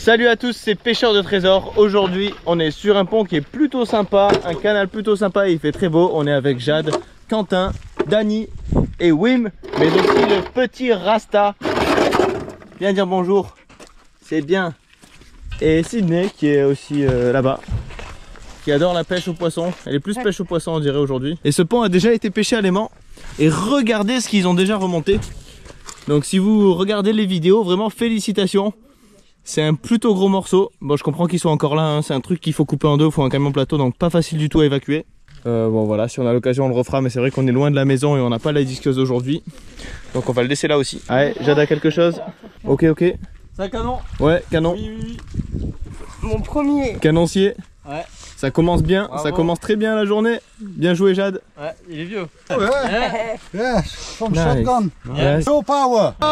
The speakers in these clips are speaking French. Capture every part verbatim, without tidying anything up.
Salut à tous, c'est Pêcheur de Trésors. Aujourd'hui, on est sur un pont qui est plutôt sympa, un canal plutôt sympa et il fait très beau. On est avec Jade, Quentin, Dany et Wim, mais aussi le petit Rasta. Viens dire bonjour, c'est bien. Et Sydney qui est aussi euh, là-bas, qui adore la pêche aux poissons. Elle est plus pêche aux poissons on dirait aujourd'hui. Et ce pont a déjà été pêché à l'aimant. Et regardez ce qu'ils ont déjà remonté. Donc si vous regardez les vidéos, vraiment félicitations. C'est un plutôt gros morceau. Bon, je comprends qu'ils soient encore là, hein. C'est un truc qu'il faut couper en deux, il faut un camion plateau, donc pas facile du tout à évacuer. Euh, bon voilà, si on a l'occasion on le refera, mais c'est vrai qu'on est loin de la maison et on n'a pas la disqueuse aujourd'hui. Donc on va le laisser là aussi. Allez, Jade a quelque chose. Ok, ok. C'est un canon. Ouais, canon. Oui, oui, oui. Mon premier. Canoncier. Ouais. Ça commence bien, Bravo. ça commence très bien la journée. Bien joué Jade. Ouais, il est vieux. Oh, yeah. Yes, from Nice. shotgun. Yes. Full power. Oh,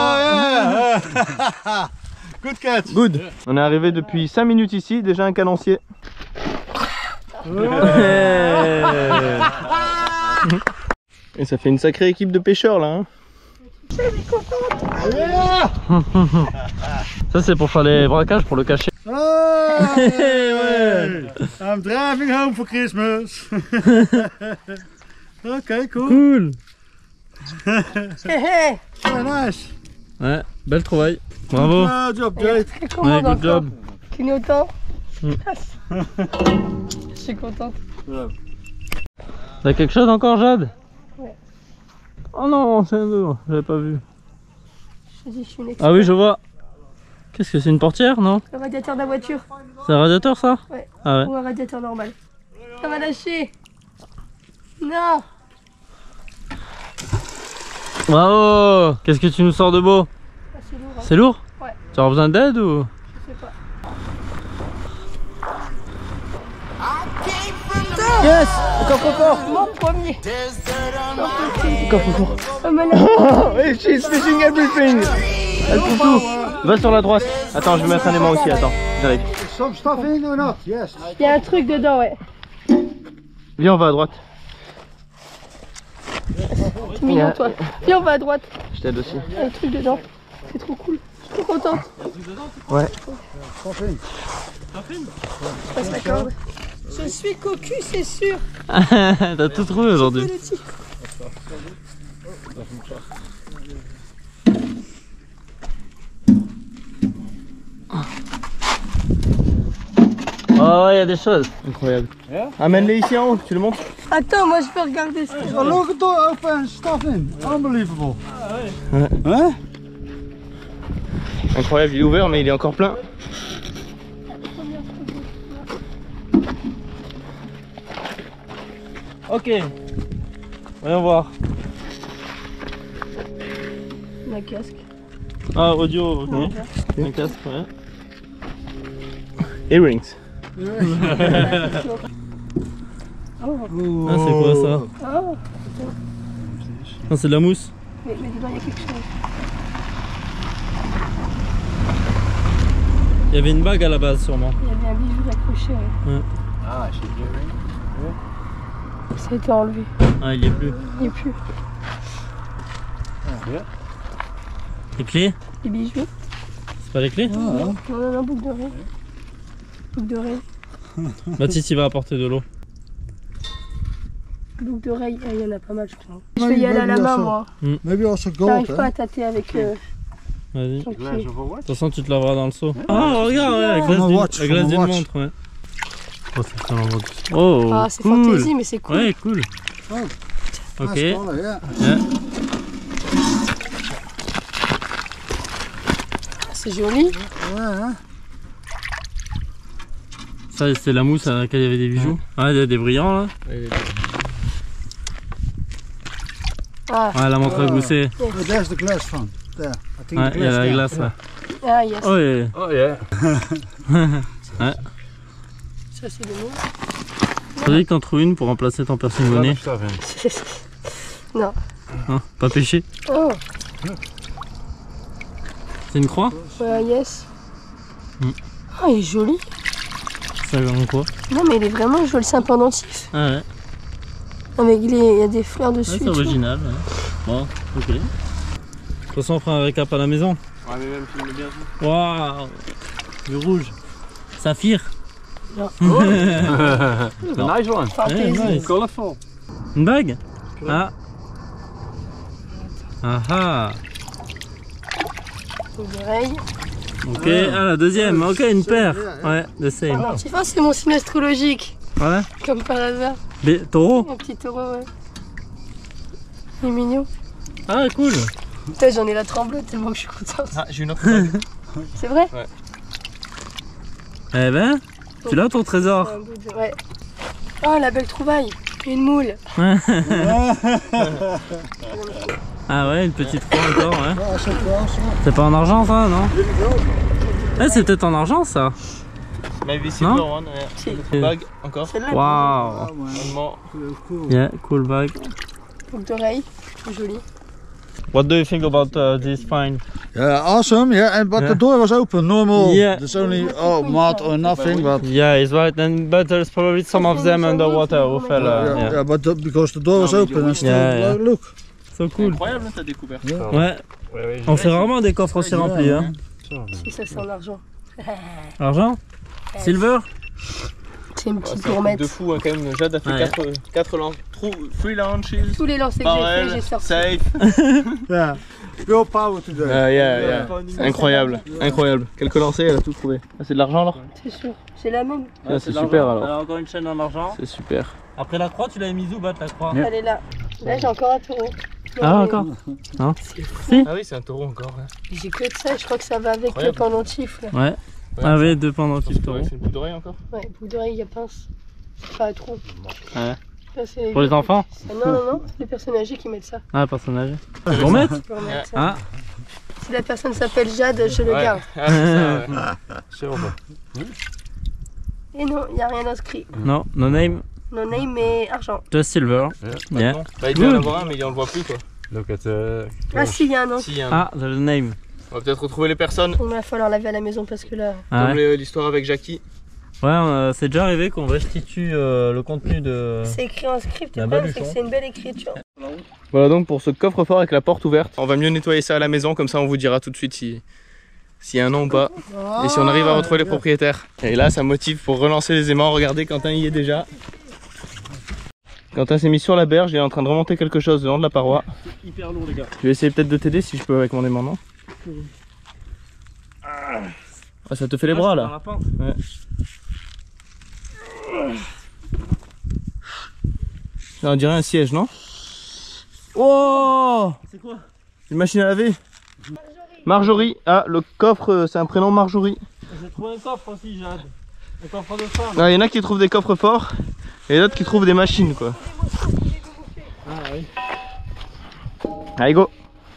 yeah. Good catch. Good. On est arrivé depuis cinq minutes ici, déjà un canoncier. Et ça fait une sacrée équipe de pêcheurs là. Hein. Yeah. Ça c'est pour faire les braquages, pour le cacher. Oh, Ouais. I'm driving home for Christmas. Ok, cool. Cool. Hé Yeah, nice. Ouais, belle trouvaille. Bravo. Good job, Jade. très Ouais, commode good encore. job. Clignotant. Mm. Je suis contente. T'as quelque chose encore, Jade? Ouais. Oh non, c'est un deux, j'avais pas vu. Je dis, je suis une experte. Ah oui, je vois. Qu'est-ce que c'est, une portière, non? Le radiateur de la voiture. C'est un radiateur, ça? Ouais. Ah ouais. Ou un radiateur normal. Ça va lâcher. Non. Bravo. Qu'est-ce que tu nous sors de beau? Ah, c'est lourd. Hein. C'est lourd? Ouais. Tu as besoin d'aide ou? Je sais pas. Yes. Encore, encore. Mon premier. Encore, encore. Oh, mais là. Oh, and she's fishing everything. Elle trouve tout. Va sur la droite. Attends, je vais mettre un aimant aussi. Attends, j'arrive. Some stuff in or not? Yes. Il y a un truc dedans, ouais. Viens, on va à droite. C'est mignon, toi. Viens, on va à droite. Je t'aide aussi. Il y a un truc dedans. C'est trop cool. Je suis trop contente. Ouais. Stuff in. Je passe la corde. Je suis cocu, c'est sûr. T'as tout trouvé aujourd'hui. Petit. Oh, il y a des choses. Incroyable. Amène-les ici en haut, tu le montres. Attends, moi je peux regarder ce Oh, look at the open stuff in. Unbelievable. Ouais. Hein? Incroyable, il est ouvert mais il est encore plein. Ok. Voyons voir. Ma casque. Ah, audio, ok. Un casque, ouais. Earrings. Oh, Ah, c'est quoi ça? oh. Ah, c'est de la mousse. Mais, mais dedans il y a quelque chose. Il y avait une bague à la base, sûrement. Il y avait un bijou accroché. Ouais. Ah, she's doing. Ça a été enlevé. Ah, il y est plus. Il n'y a plus. Les clés? Les bijoux. C'est pas les clés? Non, non, non, boucle d'oreille. Boucle d'oreille. Baptiste, il va apporter de l'eau. Boucle d'oreille, ah, il y en a pas mal, je crois. Je vais y aller à la main, moi. Maybe also gold. J'arrive pas Hein? à tâter avec euh, Vas-y. ton pied. De toute façon, tu te laveras dans le seau. Ah, regarde, ouais, la glace From a d'une watch, la glace from a d'une watch. montre, ouais. Oh, c'est ça, l'envoi du- Oh, Ah, c'est cool. fantaisie, mais c'est cool. Ouais, cool. Oh. Ok. Nice color, yeah. Yeah. C'est joli. Ouais, hein? Ça, c'était la mousse à laquelle il y avait des bijoux. Ah, il y a des brillants là. Ah, Ah, la montre à gousset. Oh, there's the glass front. There. I think Ouais, the il y a glass la there. glace là. ah yes. Oh, yeah. Oh yeah. Ça, c'est le mot. Faudrait que t'en trouves une pour remplacer ton piercing bonnet. Non. Hein, pas pêché. Oh, C'est une croix? ouais, yes. Mm. Oh, il est joli. Ça veut quoi? Non, mais il est vraiment, je vois le sein pendentif. Ah ouais. Non, mais il, est- il y a des fleurs Ouais, dessus. c'est et tout. original. Ouais. Bon, ok. De toute façon, on fera un récap à la maison. Ouais, mais même filme bien. Waouh! Du rouge. Saphir. Non. A nice one. Fantaisie. Yeah, nice. Colorful. Une bague. Ah. Ah ah. Boucle d'oreille. Ok, ah la deuxième, ok, une paire. Ouais, the same. Tu vois, c'est mon signe astrologique. Ouais. Comme par hasard. Mais taureau. Un petit taureau, ouais. Il est mignon. Ah cool. Putain, j'en ai la tremblote tellement que je suis contente. Ah, j'ai une autre bague. C'est vrai? Eh ben, tu l'as ton trésor. Un bout de- Ouais. Oh, la belle trouvaille. Une moule. Ah ouais, une petite croix encore, ouais. Ah, c'est quoi ça? C'est pas en argent ça, non? Eh, c'est peut-être en argent ça. Maybe Non? silver one. Yeah. Si. Autre bague encore. Celle-là. Waouh. Ah, man. Vraiment. Cool. Yeah, cool bag. Boucle d'oreille. Trop jolie. What do you think about uh, this find? Yeah, awesome. Yeah, and but Yeah. the door was open. Normal. Yeah. There's only oh mud or nothing, but Yeah, it's right, and but there's probably some of them underwater who fell. yeah, Uh, yeah. yeah. but the, because the door was open and still Yeah, yeah. look. So cool. Incroyable ta découverte. Ouais, on fait rarement des coffres aussi remplis. Hein. Si, ça sent l'argent. Argent? Silver? C'est une Ouais, petite c'est un truc gourmette. de fou hein, quand même. Jade a fait Ouais. quatre launches. three launches. Tous les lancers que j'ai fait, j'ai Barrel, sorti. safe. Yeah. Pure power today. Ah, yeah, yeah. Incroyable, incroyable. Quelques lancers, elle a tout trouvé. Ah, c'est de l'argent alors? C'est sûr. C'est la même. Ah, c'est super alors. T'as encore une chaîne en argent. C'est super. Après la croix, tu l'avais mise où, Bat, la croix? Elle est là. Là, j'ai encore un taureau. Ah, Non, mais- encore? Non? Ah oui, c'est un taureau encore. Hein. J'ai que de ça, je crois que ça va avec le Incroyable. pendentif. Là. Ouais. Ah oui, deux pendentifs C'est taureaux. une boucle d'oreille encore. Ouais, bout d'oreille, il y a pince. Enfin, un trou. Ouais. Ça, c'est- Pour les enfants? Ah, non, non, non, c'est les personnes âgées qui mettent ça. Ah, personnage. Pour mettre? Tu peux remettre ça. Ah, Si la personne s'appelle Jade, je le Ouais. garde. Ah, c'est ça, ouais. Silver. Et non, il n'y a rien inscrit. non, no name, No name, mais argent. just silver. Pas de Yeah. nom. Bah, il devait en Good. avoir un, mais on le voit plus quoi. Look at the. Ah, si, il y a un nom. Si, il y a un- Ah, there's a name. On va peut-être retrouver les personnes. Il va falloir laver à la maison parce que là. Ah Comme ouais, les- l'histoire avec Jackie. ouais euh, c'est déjà arrivé qu'on restitue euh, le contenu de... C'est écrit en script, La le problème, baluchon. c'est que c'est une belle écriture. Voilà donc pour ce coffre-fort avec la porte ouverte. On va mieux nettoyer ça à la maison, comme ça on vous dira tout de suite si s'il y a un nom ou pas. Et si on arrive à retrouver les propriétaires. Et là ça motive pour relancer les aimants. Regardez, Quentin y est déjà. Quentin s'est mis sur la berge, il est en train de remonter quelque chose le long de la paroi. Hyper lourd les gars. Je vais essayer peut-être de t'aider si je peux avec mon aimant, non? Ah, ça te fait les bras là. Ouais. On dirait un siège, non? Oh! C'est quoi? Une machine à laver? Marjorie. Ah, le coffre, euh, c'est un prénom Marjorie. J'ai trouvé un coffre aussi, Jade. Un coffre de femme. Ah, il y en a qui trouvent des coffres forts et d'autres qui trouvent des machines, quoi. Ah oui. Allez, go!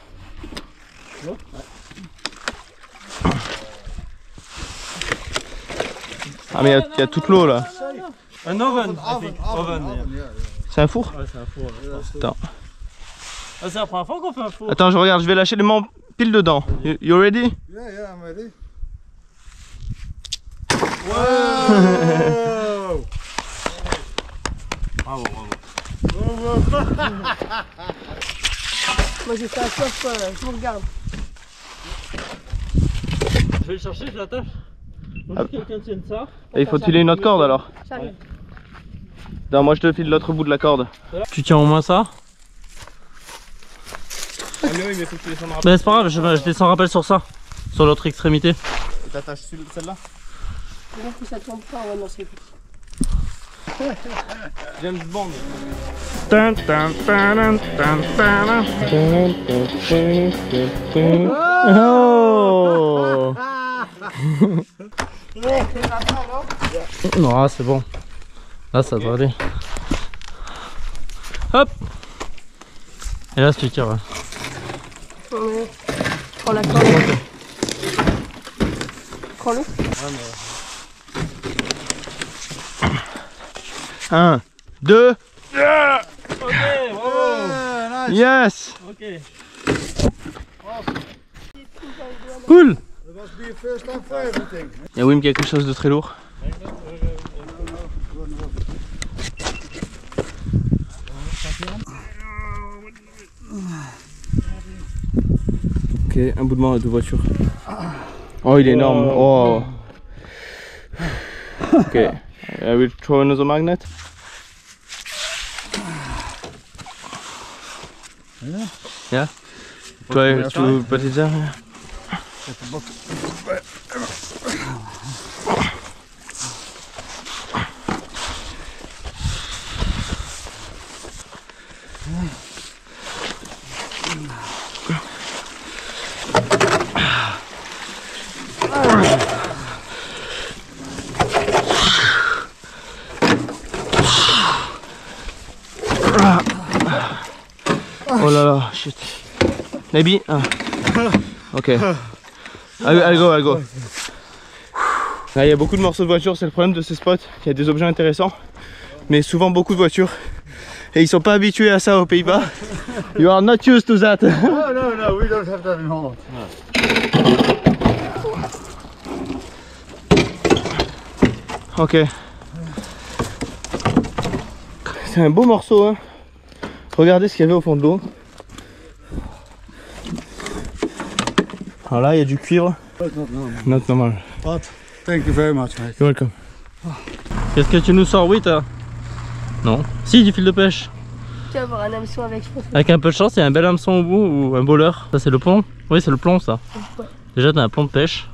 Ah, mais il y a- il y, a toute l'eau là. Un oven, I think. Oven, Oven, oven, yeah. oven, yeah, yeah. C'est un four? Ouais, c'est un four. ouais. Attends. Ah, c'est la première fois qu'on fait un four. Attends, je regarde, je vais lâcher les mains pile dedans. You, you ready? Yeah, yeah, I'm ready. Wow! Bravo, bravo. Moi, j'ai fait un coffre, euh, je vous regarde. Je vais le chercher, je l'attache. Faut Ah. que quelqu'un tienne ça. Et il faut filer une autre corde alors. J'arrive. Non, moi je te file l'autre bout de la corde. Tu tiens au moins ça? Ah, mais oui, mais faut que tu descendes rapide. Mais c'est pas grave, je, je descends rappel sur ça. Sur l'autre extrémité. Et t'attaches celle-là? Donc, que ça tombe pas, ouais, non, c'est cool. James Bond. Oh! Ouais, c'est pas mal, non? Non, ah, c'est bon. Là, ça doit aller. Hop! Et là, si tu tires, ouais. Ouais. Prends la corde. Prends-le. un, deux, Ok, bravo! Yeah, nice. yes! Ok. Cool! It must be a first time for everything. Il y a Wim qui a quelque chose de très lourd. Ok, un bout de main de voiture. Oh, il est énorme. Oh. Okay, I will throw another magnet. Yeah. Yeah? Try to put it there. Yeah. Oh là là, shit. Maybe? Ah. Ok. I'll, I'll go, I'll go. Là, il y a beaucoup de morceaux de voiture, c'est le problème de ces spots. Il y a des objets intéressants, mais souvent beaucoup de voitures. Et ils sont pas habitués à ça aux Pays-Bas. You are not used to that. No, no, no, we don't have that in Holland. Ok. C'est un beau morceau, hein. Regardez ce qu'il y avait au fond de l'eau. Alors là, il y a du cuivre. Not normal. But thank you very much, mate. You're welcome. Qu'est-ce que tu nous sors, oui, toi? Non. Si, du fil de pêche. Tu vas avoir un hameçon avec, je pense. Avec un peu de chance, il y a un bel hameçon au bout ou un bowler. Ça, c'est le plomb? Oui, c'est le plomb, ça. Ouais. Déjà, t'as un plomb de pêche.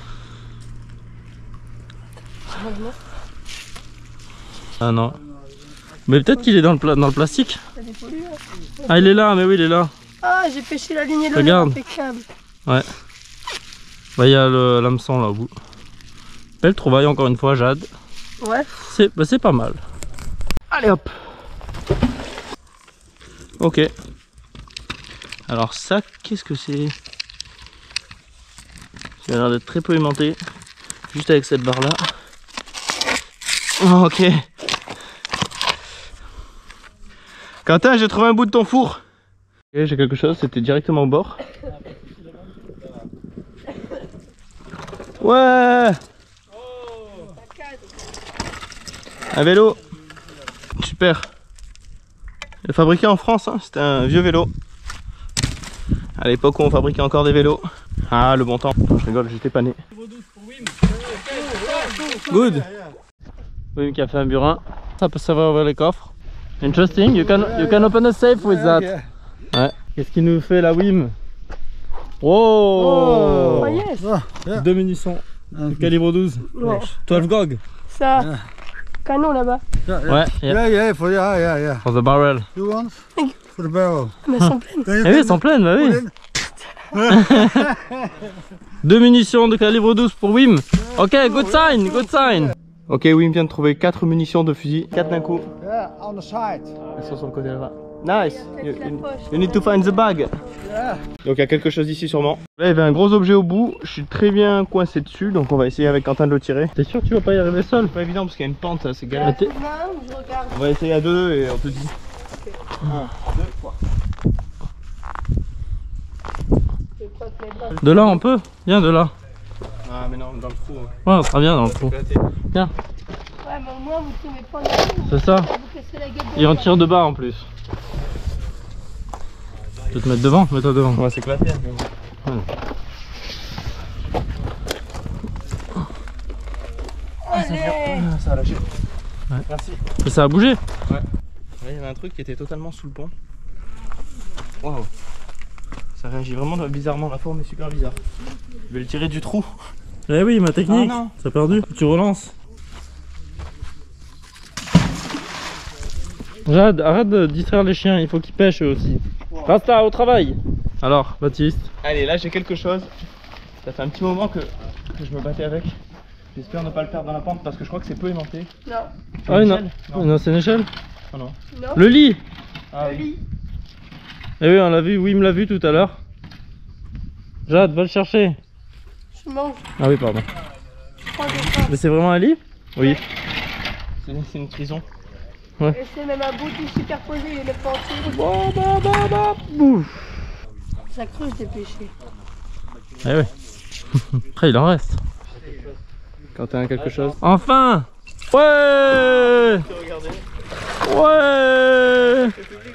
Ah non. Mais peut-être qu'il est dans le, pla dans le plastique. Ça dépollue, hein. Ah, il est là, mais oui, il est là. Ah, j'ai pêché la ligne et le Regarde. impeccable. Ouais. Bah, il y a le- l'hameçon là au bout. Belle trouvaille encore une fois, Jade. Ouais. C'est bah, c'est pas mal. Allez hop. Ok. Alors ça, qu'est-ce que c'est? Ça a l'air d'être très peu aimanté. Juste avec cette barre là. Oh, ok. Quentin, j'ai trouvé un bout de ton four. Ok, j'ai quelque chose, c'était directement au bord. Ouais. Un vélo. Super. Il est fabriqué en France, hein. C'était un vieux vélo. À l'époque où on fabriquait encore des vélos. Ah, le bon temps. Je rigole, j'étais pas né. Good. Wim qui a fait un burin. Ça peut servir à ouvrir les coffres. Interesting, you can, you can open a safe with that. Ouais. Qu'est-ce qu'il nous fait la Wim? Wow. Oh yes. Oh, yeah. Deux munitions. Du calibre douze. Ouais. douze Gog. Ça. Canon là-bas. Yeah, yeah. Ouais. Yeah. Yeah, yeah, for yeah, yeah, yeah. For the barrel. You want? For the barrel. Mais elles sont pleines. Then you Eh oui, can elles sont pleines, bah oui. put in. Deux munitions de calibre douze pour Wim. Ok, good sign, good sign. Ok, Wim vient de trouver quatre munitions de fusil. quatre d'un coup. Yeah, on the side. Elles sont sur le côté là-bas. Nice. You, you- you need to find the bag. Yeah. Donc il y a quelque chose ici sûrement. Là il y avait un gros objet au bout. Je suis très bien coincé dessus. Donc on va essayer avec Quentin de le tirer. T'es sûr que tu vas pas y arriver seul? C'est pas évident parce qu'il y a une pente, ça, c'est Il y a galère. un coup de main où je regarde. On va essayer à deux et on te dit. Un, deux, trois. Je crois que mes bras. De là on peut? Viens de là. Ah mais non, dans le trou. hein. Ouais, on sera bien dans le trou. Viens, Ouais, mais au moins vous tombez pas dans le trou. c'est ça. Vous cassez la gueule de Et on la tire de bas en plus. Tu peux te mettre devant? Mets-toi devant. On va s'éclater. Allez. Ah, ça a lâché. Ouais. Merci. Et ça a bougé? Là il y avait un truc qui était totalement sous le pont. Waouh. Ça réagit vraiment bizarrement, la forme est super bizarre. Je vais le tirer du trou. Eh oui, ma technique. Ah non. Ça a perdu. Tu relances. Jade, arrête de distraire les chiens, il faut qu'ils pêchent eux aussi. Rasta, au travail. Alors, Baptiste. Allez, là j'ai quelque chose. Ça fait un petit moment que, que je me battais avec. J'espère ne pas le perdre dans la pente parce que je crois que c'est peu aimanté. Non. Ah Une non, échelle non, non c'est une échelle. Oh non. Non. Le lit. Ah Le oui. lit. Eh oui, on l'a vu, Wim l'a vu tout à l'heure. Jade, va le chercher. Je mange. Ah oui, pardon. Trois de Mais c'est vraiment un lit? Oui. C'est c'est une prison. Et c'est même un bout tout superposé et le pentier. Bah, bah, bah, bah, bouf. Ça creuse des péchés. Eh oui. Après, il en reste. Quand t'as quelque chose. Enfin. Ouais. Ouais.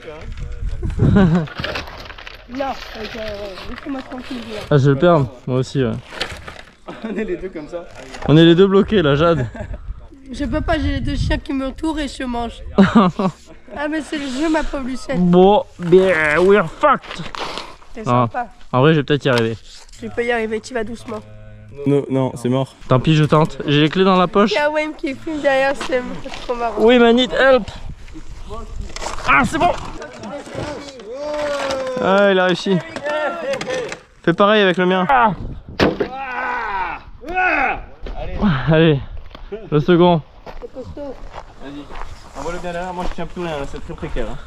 Non, ok, ouais, laissez-moi tranquille. Là. Ah, je vais le perdre. Moi aussi, ouais. On est les deux comme ça. On est les deux bloqués là, Jade. Je peux pas, j'ai les deux chiens qui m'entourent et je mange. Ah mais c'est le jeu ma pauvre Lucette. Bon, bien, we're fucked. C'est Ah. sympa. En vrai, je vais peut-être y arriver. Tu peux y arriver, tu vas doucement. Non, non, c'est mort. Tant pis, je tente. J'ai les clés dans la poche. Il y a Wayne qui filme derrière, c'est trop marrant. Oui, man, need help. Ah, c'est bon. Ah, il a réussi. Fais pareil avec le mien. Ah. Allez, le second. C'est costaud. Vas-y, envoie-le bien derrière, moi je tiens plus rien, là, c'est très précaire. Hein.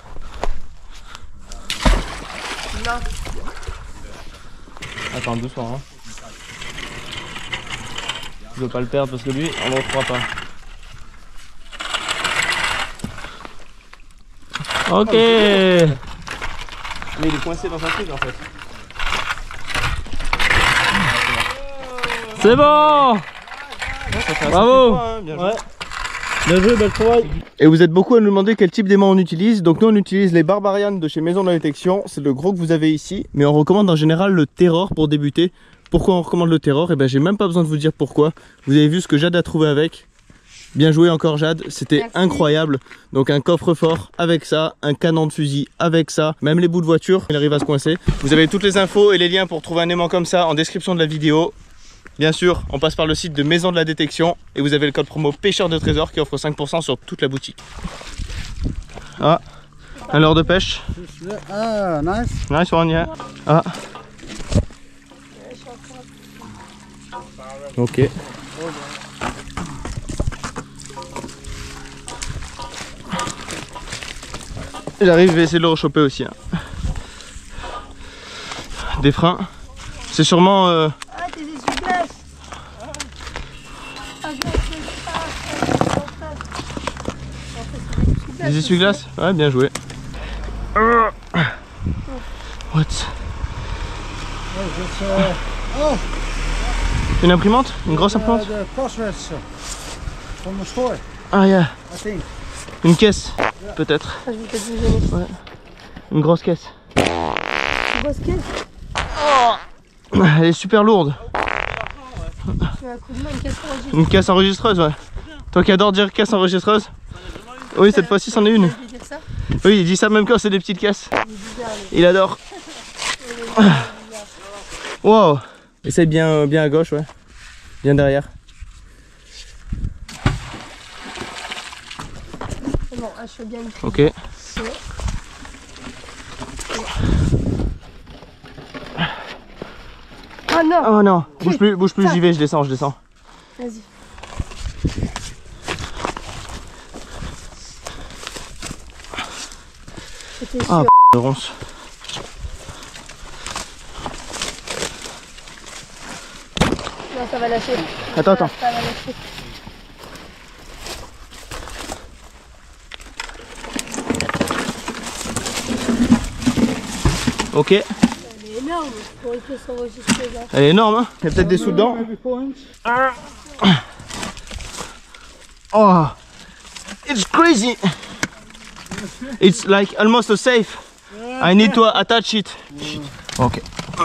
Non. Attends, doucement. Hein. Je veux pas le perdre parce que lui, on le retrouvera pas. Ok. Mais il est coincé dans un truc en fait. C'est bon. Bravo. Hein, bien joué. Ouais. Bien joué, belle travail. Et vous êtes beaucoup à nous demander quel type d'aimant on utilise. Donc nous on utilise les Barbarian de chez Maison de la Détection. C'est le gros que vous avez ici. Mais on recommande en général le Terror pour débuter. Pourquoi on recommande le Terror? Et ben j'ai même pas besoin de vous dire pourquoi. Vous avez vu ce que Jade a trouvé avec. Bien joué encore Jade, c'était incroyable. Donc un coffre-fort avec ça, un canon de fusil avec ça, même les bouts de voiture, il arrive à se coincer. Vous avez toutes les infos et les liens pour trouver un aimant comme ça en description de la vidéo. Bien sûr, on passe par le site de Maison de la Détection et vous avez le code promo pêcheur de trésors qui offre cinq pour cent sur toute la boutique. Ah, un leurre de pêche. Ah, nice. Nice one, yeah. Ah. Ok. J'arrive, je vais essayer de le rechoper aussi. Hein. Des freins. C'est sûrement... Euh... Ah, tes essuie-glaces. Ah, je vais faire ça. Des essuie-glaces. Ouais, bien joué. What? Oh, Une imprimante? Une grosse imprimante? uh, the crosswords from the store, Ah, yeah. I think. Une caisse, peut-être. Ah, je vais peut-être vous gêner. Ouais. Une grosse caisse. Tu vois ce qu'elle? Elle est super lourde. Tu as un coup de main, une caisse enregistrée. Une caisse enregistreuse, ouais. Toi qui adore dire caisse enregistreuse? Oui, cette fois-ci, c'en est une. Je vais dire ça. Oui, il dit ça même quand c'est des petites caisses. Il est bizarre, lui. Il adore. Wow. Essaye bien, bien à gauche, ouais. Bien derrière. C'est bon, ah, je fais bien une Ok. Oh non. Oh non, bouge plus, bouge plus, j'y vais, je descends, je descends. Vas-y. C'était sûr. Ah, de ronce. Non, ça va lâcher. Attends, attends. Ça va lâcher. Ok. Elle est énorme pour une caisse enregistreuse. Hein. Elle est énorme, hein. Il y a peut-être des sous dedans. Maybe four inch. Oh, it's crazy. It's like almost a safe. I need to attach it. Ok.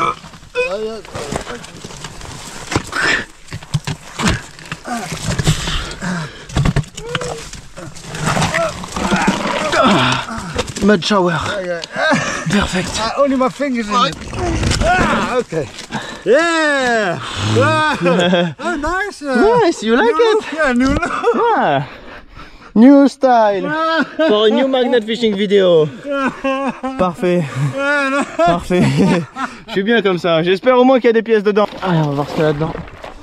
Mud shower. Perfect. Ah, only my fingers in it. Ah, okay. Yeah. Ah, oh, nice. Uh, Nice, you like new it? look, yeah, new look. Ah. New style for a new magnet fishing video. Parfait. Parfait. Je suis bien comme ça. J'espère au moins qu'il y a des pièces dedans. Allez, on va voir ce qu'il y a là-dedans.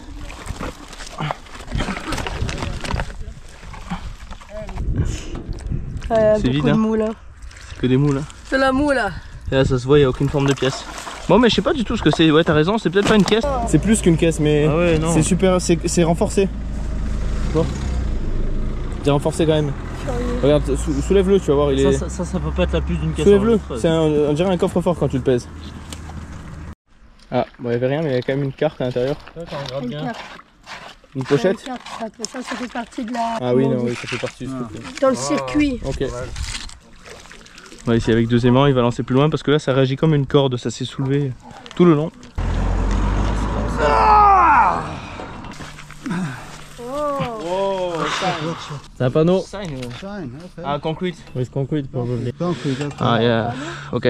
Ouais, C'est vide, beaucoup de hein. moules. Hein. C'est que des moules. Hein. C'est la moule là. Et là, ça se voit, il n'y a aucune forme de pièce. Bon, mais je sais pas du tout ce que c'est. Ouais, t'as raison, c'est peut-être pas une caisse. C'est plus qu'une caisse, mais Ah ouais, non. c'est super, c'est renforcé. Bon. C'est renforcé quand même. Regarde, sou soulève-le, tu vas voir, il Ça, est. ça, ça, ça peut pas être la plus d'une caisse. Soulève-le, enregistreuse. c'est un, on dirait un coffre-fort quand tu le pèses. Ah, bon, il n'y avait rien, mais il y a quand même une carte à l'intérieur. Ouais, quand on regarde Une bien. carte. Une pochette. Une carte, ça, ça, ça fait partie de la. Ah oui, comment on non, dit, oui, ça fait partie du truc. dans le circuit. Ok. Ouais, ici avec deux aimants, il va lancer plus loin parce que là ça réagit comme une corde, ça s'est soulevé tout le long. Oh. C'est un panneau. Sign. uh, Sign, okay. Ah, concrete. With concrete probably. Concrete, okay. Ah, yeah. Ok.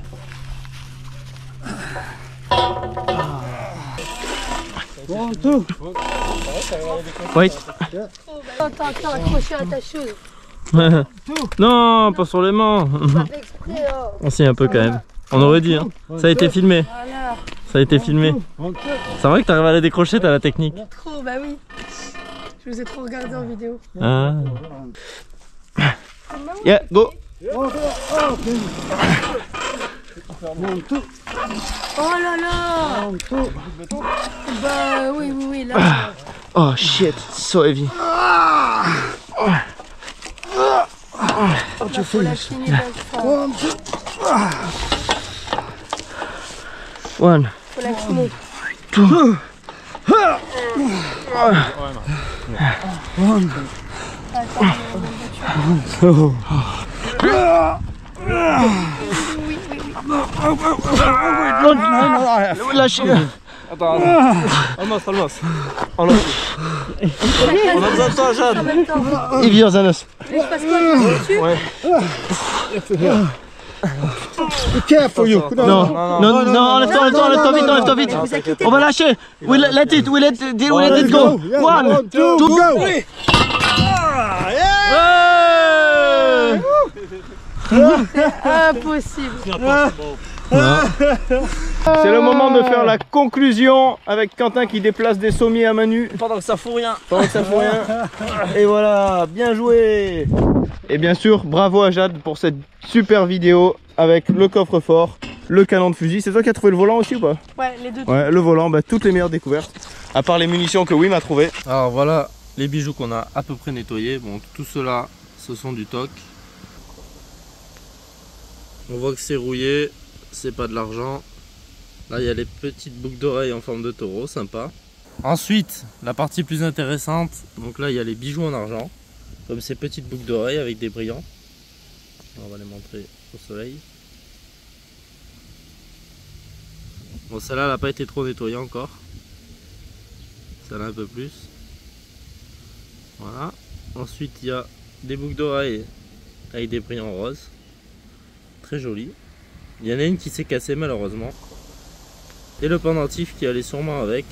One, two. Wait. Attends, attends, accroché à ta chose. Non, pas sur les mains. Pas fait exprès, oh. On s'y est un peu quand même. On aurait dit, hein. Ça a été filmé. Voilà. Ça a été filmé. C'est vrai que t'arrives à la décrocher, t'as la technique. Trop, bah oui. Je vous ai trop regardé en vidéo. Ah. Yeah, go. One, two. Oh, okay. One, two. Oh là là. One, two. Bah oui, oui, oui, là. Oh shit, so heavy. Là, faut la finir là. One, two. One. Faut la finir. Oui, oui, oui. Lâchez. Attends, almost, almost. On a besoin de toi, Jade. En même temps. Il vient, Zanos. Mais je passe quoi, je dessus? Ouais. Be careful, you. Non, non, non, non, enlève-toi, enlève-toi, enlève-toi vite, enlève-toi vite. Vous inquiétez On va lâcher. We let let it, we let it, we let it go. One, two, go. Impossible. C'est le moment de faire la conclusion avec Quentin qui déplace des sommiers à main nue. Pendant que ça fout rien. Pendant que ça fout rien. Et voilà, bien joué. Et bien sûr, bravo à Jade pour cette super vidéo avec le coffre-fort, le canon de fusil. C'est toi qui as trouvé le volant aussi ou pas? Ouais, les deux. Ouais, le volant, bah, toutes les meilleures découvertes. À part les munitions que Wim a trouvé. Alors voilà les bijoux qu'on a à peu près nettoyés. Bon, tout cela, ce sont du toc. On voit que c'est rouillé, c'est pas de l'argent. Là, il y a les petites boucles d'oreilles en forme de taureau, sympa. Ensuite, la partie plus intéressante. Donc là, il y a les bijoux en argent, comme ces petites boucles d'oreilles avec des brillants. On va les montrer au soleil. Bon, celle-là, elle n'a pas été trop nettoyée encore. Celle-là un peu plus. Voilà. Ensuite, il y a des boucles d'oreilles avec des brillants roses. Très joli. Il y en a une qui s'est cassée malheureusement. Et le pendentif qui allait sûrement avec.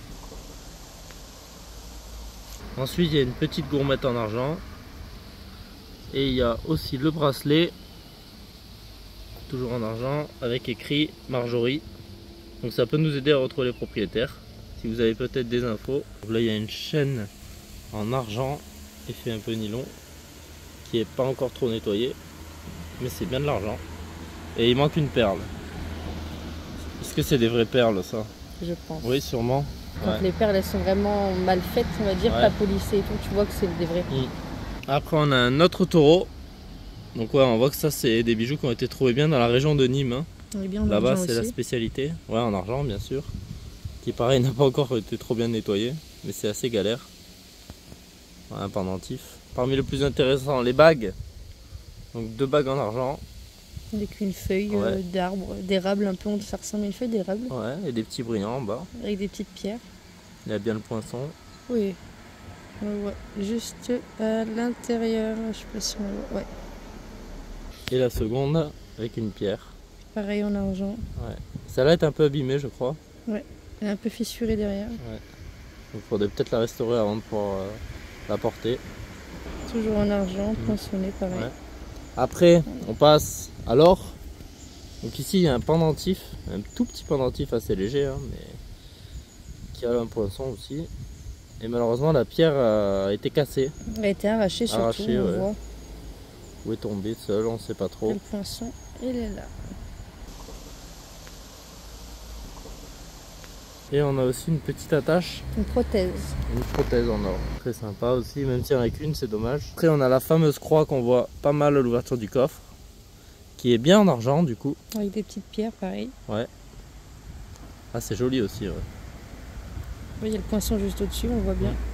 Ensuite, il y a une petite gourmette en argent. Et il y a aussi le bracelet, toujours en argent, avec écrit Marjorie. Donc ça peut nous aider à retrouver les propriétaires, si vous avez peut-être des infos. Donc là, il y a une chaîne en argent, effet un peu nylon, qui est pas encore trop nettoyée, mais c'est bien de l'argent. Et il manque une perle. Est-ce que c'est des vraies perles, ça? Je pense. Oui, sûrement. Quand Ouais. les perles elles sont vraiment mal faites, on va dire, Ouais. pas polissées et tout, tu vois que c'est des vrais. Après, on a un autre taureau. Donc ouais, on voit que ça, c'est des bijoux qui ont été trouvés bien dans la région de Nîmes, hein. On est bien en Là-bas, argent c'est la aussi. spécialité. Ouais, en argent, bien sûr. Qui, pareil, n'a pas encore été trop bien nettoyé. Mais c'est assez galère. Ouais, un pendentif. Parmi le plus intéressant, les bagues. Donc deux bagues en argent. Avec une feuille Ouais. euh, d'arbre, d'érable un peu, ça ressemble à une feuille d'érable, Ouais, et des petits brillants en bas. avec des petites pierres. Il y a bien le poinçon. Oui. Ouais, ouais. Juste à l'intérieur, je sais pas si on le voit. Ouais. Et la seconde, avec une pierre. Pareil en argent. Celle-là est un peu abîmée, je crois. Elle est un peu fissurée derrière. Donc il faudrait peut-être la restaurer avant de pouvoir euh, la porter. Toujours en argent, poinçonné pareil. Ouais. Après, on passe à l'or. Donc ici, il y a un pendentif, un tout petit pendentif assez léger, hein, mais qui a un poinçon aussi. Et malheureusement, la pierre a été cassée. Elle a été arrachée surtout, Arrachée, on ouais. voit. Où est tombée seule, on ne sait pas Et trop. le poinçon, il est là. Et on a aussi une petite attache, Une prothèse. une prothèse en or. Très sympa aussi, même s'il n'y en a qu'une, c'est dommage. Après, on a la fameuse croix qu'on voit pas mal à l'ouverture du coffre, qui est bien en argent du coup. Avec des petites pierres pareil. Ah, c'est joli aussi, ouais. Oui, il y a le poinçon juste au-dessus, on voit bien.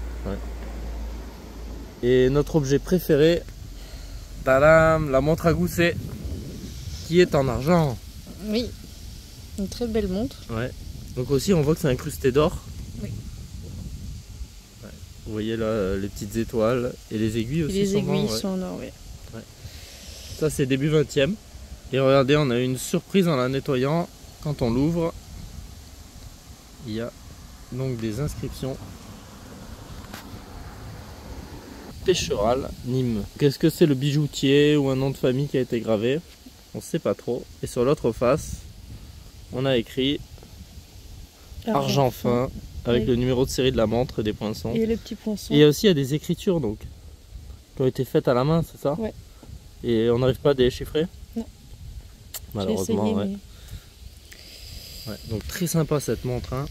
Et notre objet préféré, tadam, la montre à gousset, qui est en argent. Oui. Une très belle montre. Ouais. Donc aussi, on voit que c'est incrusté d'or. Oui. Ouais. Vous voyez là les petites étoiles et les aiguilles Et aussi les sont aiguilles en or, ouais. sont en or, ouais. Ça c'est début vingtième. Et regardez, on a eu une surprise en la nettoyant. Quand on l'ouvre, il y a donc des inscriptions. Pêcheral, Nîmes. Qu'est-ce que c'est, le bijoutier ou un nom de famille qui a été gravé? On sait pas trop. Et sur l'autre face, on a écrit argent fin avec Oui. le numéro de série de la montre et des poinçons. Et le petit poinçon. Et il y a aussi il y a des écritures donc qui ont été faites à la main, c'est ça? Ouais. Et on n'arrive pas à déchiffrer? Non. Malheureusement, J'ai essayé, ouais. mais... Ouais. Donc très sympa cette montre, hein,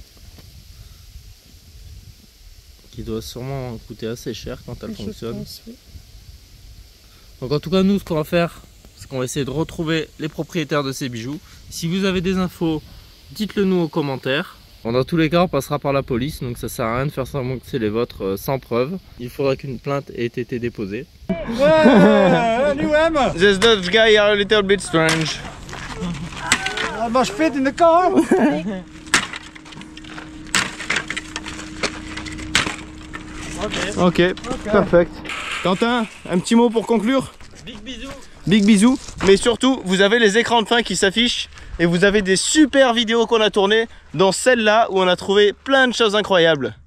qui doit sûrement coûter assez cher quand elle Je fonctionne. pense, oui. Donc en tout cas, nous ce qu'on va faire, c'est qu'on va essayer de retrouver les propriétaires de ces bijoux. Si vous avez des infos, dites-le nous aux commentaires. Bon, dans tous les cas, on passera par la police, donc ça sert à rien de faire semblant que c'est les vôtres euh, sans preuve. Il faudra qu'une plainte ait été déposée. Ouais, nu hem. This Dutch guy are a little bit strange. Dat was fit in de car. Ok, perfect. Quentin, un petit mot pour conclure? Big bisous. Big bisous, mais surtout vous avez les écrans de fin qui s'affichent et vous avez des super vidéos qu'on a tournées, dont celle-là où on a trouvé plein de choses incroyables.